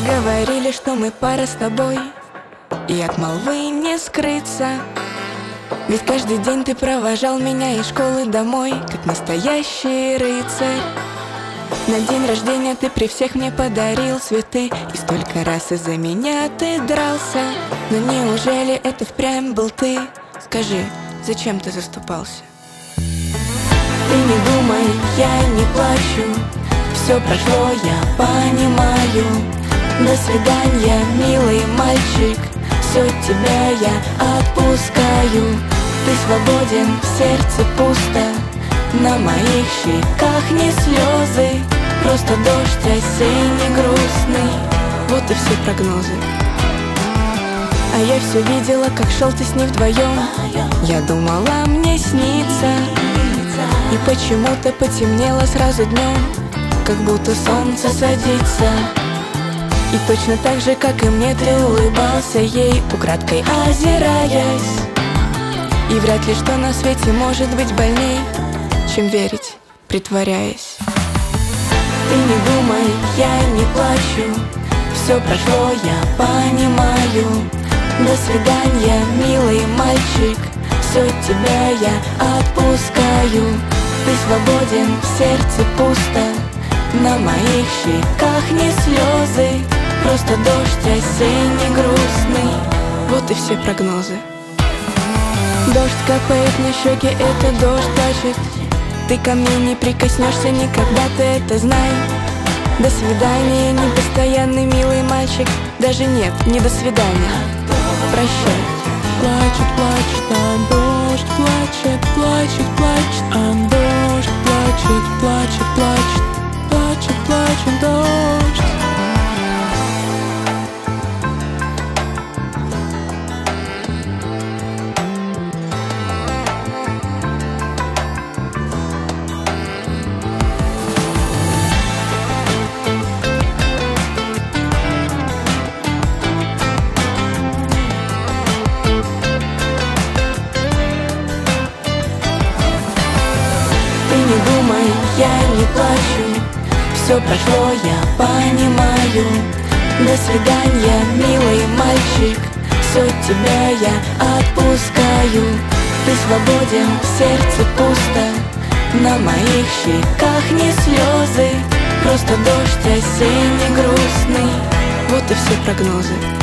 Говорили, что мы пара с тобой, и от молвы не скрыться. Ведь каждый день ты провожал меня из школы домой, как настоящий рыцарь. На день рождения ты при всех мне подарил цветы, и столько раз из-за меня ты дрался. Но неужели это впрямь был ты? Скажи, зачем ты заступался? Ты не думай, я не плачу, все прошло, я понимаю. До свидания, милый мальчик, все тебя я отпускаю. Ты свободен, в сердце пусто, на моих щеках не слезы, просто дождь осенний грустный. Вот и все прогнозы. А я все видела, как шел ты с ней вдвоем. Я думала, мне снится. И почему-то потемнело сразу днем, как будто солнце садится. И точно так же, как и мне, ты улыбался ей, украдкой озираясь. И вряд ли что на свете может быть больней, чем верить, притворяясь. Ты не думай, я не плачу, все прошло, я понимаю. До свидания, милый мальчик, все тебя я отпускаю. Ты свободен, в сердце пусто, на моих щеках не слезы, просто дождь осенний грустный. Вот и все прогнозы. Дождь капает на щеки, это дождь плачет. Ты ко мне не прикоснешься никогда, ты это знай. До свидания, непостоянный милый мальчик. Даже нет, не до свидания. Прощай. Плачет, плачет, а дождь плачет, плачет, плачет, а дождь плачет, плачет, плачет, плачет, плачет дождь. Не думай, я не плачу, все прошло, я понимаю. До свидания, милый мальчик, все тебя я отпускаю. Ты свободен, в сердце пусто, на моих щеках не слезы, просто дождь осенний грустный. Вот и все прогнозы.